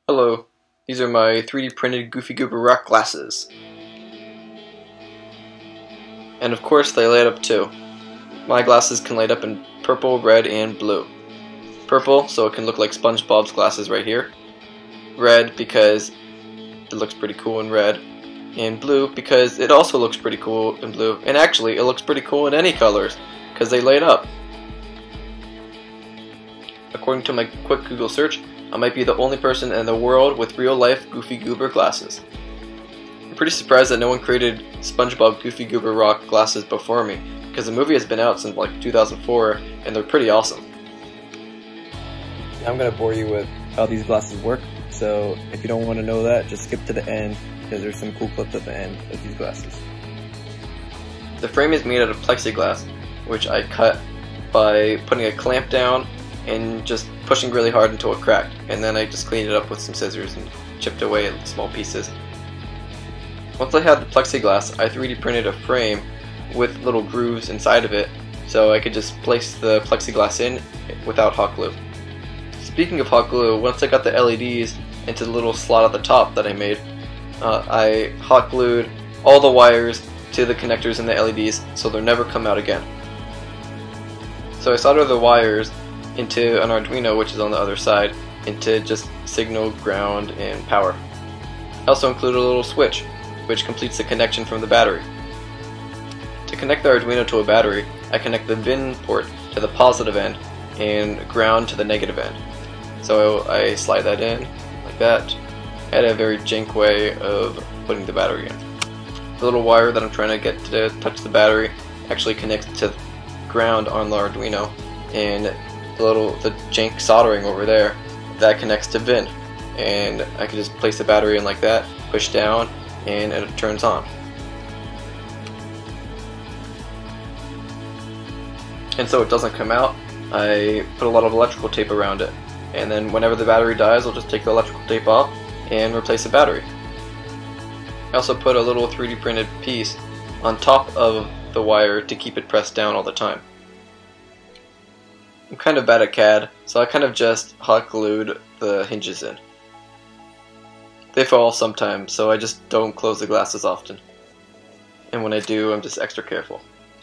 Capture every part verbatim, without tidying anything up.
Hello, these are my three D printed Goofy Goober Rock Glasses. And of course they light up too. My glasses can light up in purple, red, and blue. Purple, so it can look like SpongeBob's glasses right here. Red, because it looks pretty cool in red. And blue, because it also looks pretty cool in blue. And actually, it looks pretty cool in any colors, because they light up. According to my quick Google search, I might be the only person in the world with real-life Goofy Goober glasses. I'm pretty surprised that no one created SpongeBob Goofy Goober Rock Glasses before me, because the movie has been out since like two thousand four, and they're pretty awesome. I'm going to bore you with how these glasses work, so if you don't want to know that, just skip to the end, because there's some cool clips at the end of these glasses. The frame is made out of plexiglass, which I cut by putting a clamp down and just pushing really hard until it cracked, and then I just cleaned it up with some scissors and chipped away at small pieces. Once I had the plexiglass, I three D printed a frame with little grooves inside of it, so I could just place the plexiglass in without hot glue. Speaking of hot glue, once I got the L E Ds into the little slot at the top that I made, uh, I hot glued all the wires to the connectors in the L E Ds so they'll never come out again. So I soldered the wires into an Arduino, which is on the other side, into just signal, ground, and power. I also included a little switch, which completes the connection from the battery. To connect the Arduino to a battery, I connect the V I N port to the positive end and ground to the negative end. So I slide that in like that. I had a very jank way of putting the battery in. The little wire that I'm trying to get to touch the battery actually connects to ground on the Arduino, and the little the jank soldering over there, that connects to V I N, and I can just place the battery in like that, push down, and it turns on. And so it doesn't come out, I put a lot of electrical tape around it, and then whenever the battery dies, I'll just take the electrical tape off and replace the battery. I also put a little three D printed piece on top of the wire to keep it pressed down all the time. I'm kind of bad at C A D, so I kind of just hot glued the hinges in. They fall sometimes, so I just don't close the glasses often. And when I do, I'm just extra careful.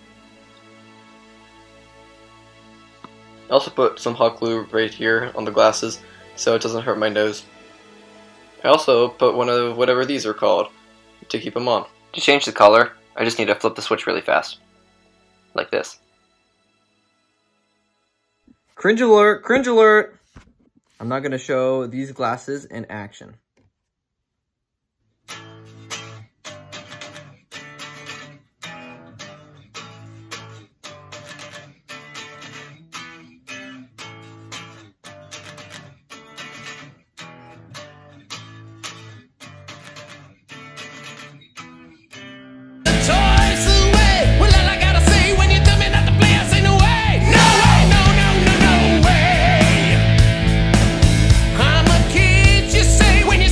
I also put some hot glue right here on the glasses, so it doesn't hurt my nose. I also put one of whatever these are called to keep them on. To change the color, I just need to flip the switch really fast. Like this. Cringe alert! Cringe alert! I'm not going to show these glasses in action. When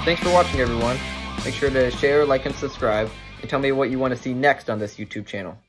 thanks for watching, everyone. Make sure to share, like, and subscribe, and tell me what you want to see next on this YouTube channel.